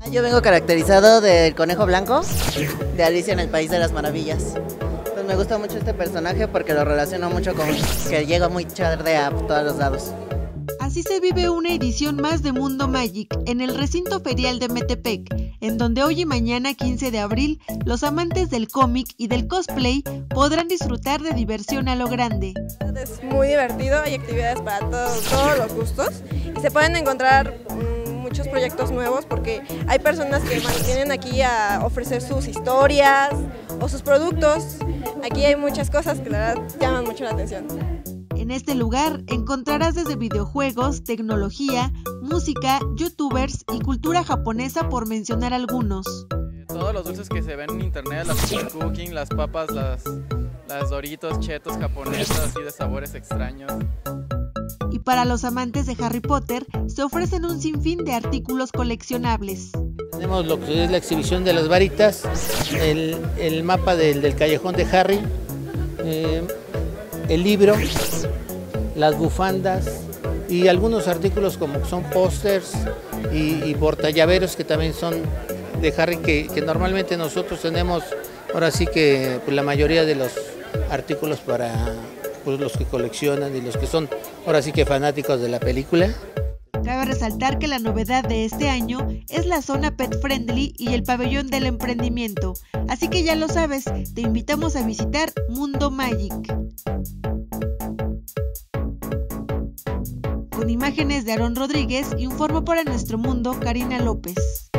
Yo vengo caracterizado del Conejo Blanco, de Alicia en el País de las Maravillas. Pues me gusta mucho este personaje porque lo relaciono mucho con que llega muy tarde a todos los lados. Así se vive una edición más de Mundo Magic en el recinto ferial de Metepec, en donde hoy y mañana 15 de abril los amantes del cómic y del cosplay podrán disfrutar de diversión a lo grande. Es muy divertido, hay actividades para todos los gustos y se pueden encontrar muchos proyectos nuevos porque hay personas que vienen aquí a ofrecer sus historias o sus productos. Aquí hay muchas cosas que la verdad llaman mucho la atención. En este lugar encontrarás desde videojuegos, tecnología, música, youtubers y cultura japonesa, por mencionar algunos. Todos los dulces que se ven en internet, las cooking, las papas, las Doritos, chetos japonesas, así de sabores extraños. Y para los amantes de Harry Potter, se ofrecen un sinfín de artículos coleccionables. Tenemos lo que es la exhibición de las varitas, el mapa del callejón de Harry, el libro, las bufandas y algunos artículos como son pósters y portallaveros que también son de Harry, que normalmente nosotros tenemos, ahora sí que pues, la mayoría de los artículos para pues, los que coleccionan y los que son ahora sí que fanáticos de la película. Cabe resaltar que la novedad de este año es la zona pet friendly y el pabellón del emprendimiento, así que ya lo sabes, te invitamos a visitar Mundo Magic. Con imágenes de Aarón Rodríguez, informó para Nuestro Mundo Karina López.